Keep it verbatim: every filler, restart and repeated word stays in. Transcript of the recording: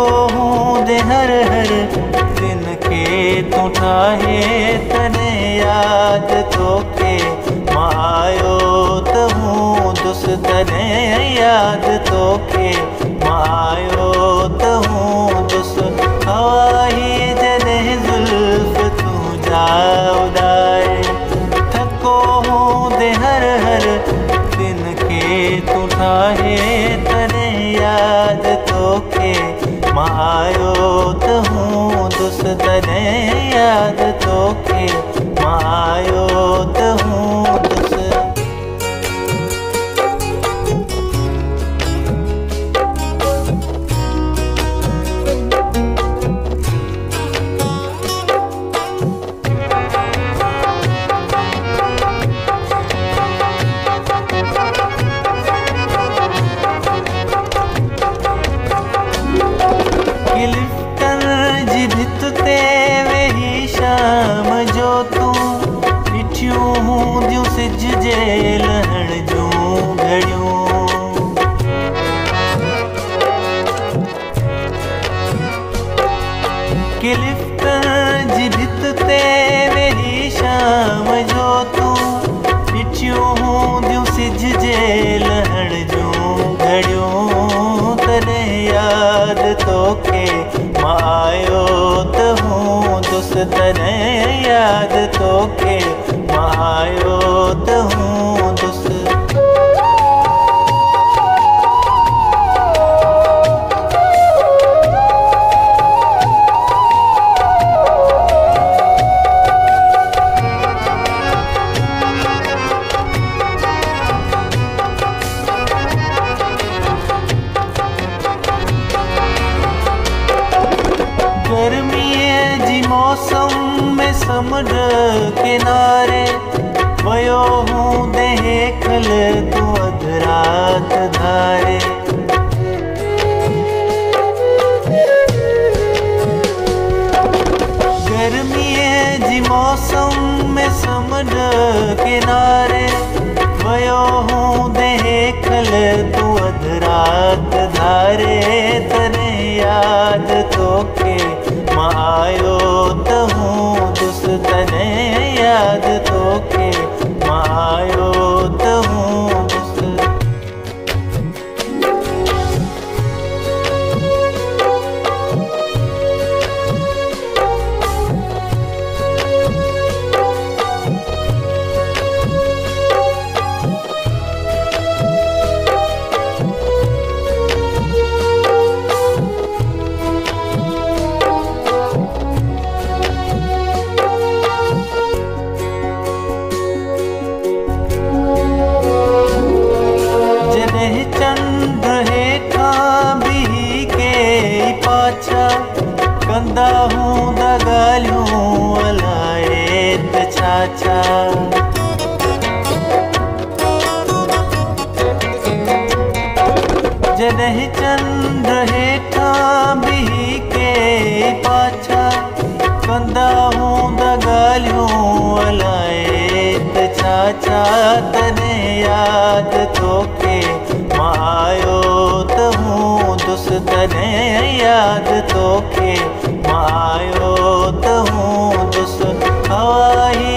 हूंदे हर हर दिन खे तूं ठाहे तॾहिं यादि तोखे मां आयो त हूंदुसि तॾहिं यादि तोखे मां आयो त हूंदुसि हवाई जॾहिं ज़ुल्फ़ तुंहिंजा उॾाए थको हूंदे हर हर दिन खे तूं ठाहे तॾहिं यादि तोखे मां आयो त हूंदुसि तॾहिं यादि तोखे मां आयो त हूंदुसि शाम जो तूं ॾिठियूं हूंदियूं सिज जे लहण जूं घड़ियूं किलिफ्टन जी भित ते वेही शाम जो तूं ॾिठियूं हूंदियूं सिज जे लहण जूं घड़ियूं तॾहिं यादि तोखे मां आयो त हूंदुसि तॾहिं यादि तोखे मां आयो त हूंदुसि गर्मीअ जी मौसम में समुंड किनारे वयो हूंदे हेखल तूं अधु राति धारे गर्मीअ जी मौसम में समुंड किनारे वयो हूंदे हेखल तूं अधु राति धारे तॾहिं यादि तोखे मां आयो त हूंदुसि तॾहिं यादि तोखे मां आयो त हूंदुसि चंद्र हेठां बिही के पाछा कंदा हूंदा ॻाल्हियूं अलाए त छा छा जॾहिं चंद्र हेठां बिही के पाछा कंदा हूंदा ॻाल्हियूं अलाए त छा छा तॾहिं यादि तोखे मां आयो त हूंदुसि तॾहिं यादि तोखे मां आयो त हूंदुसि हवाई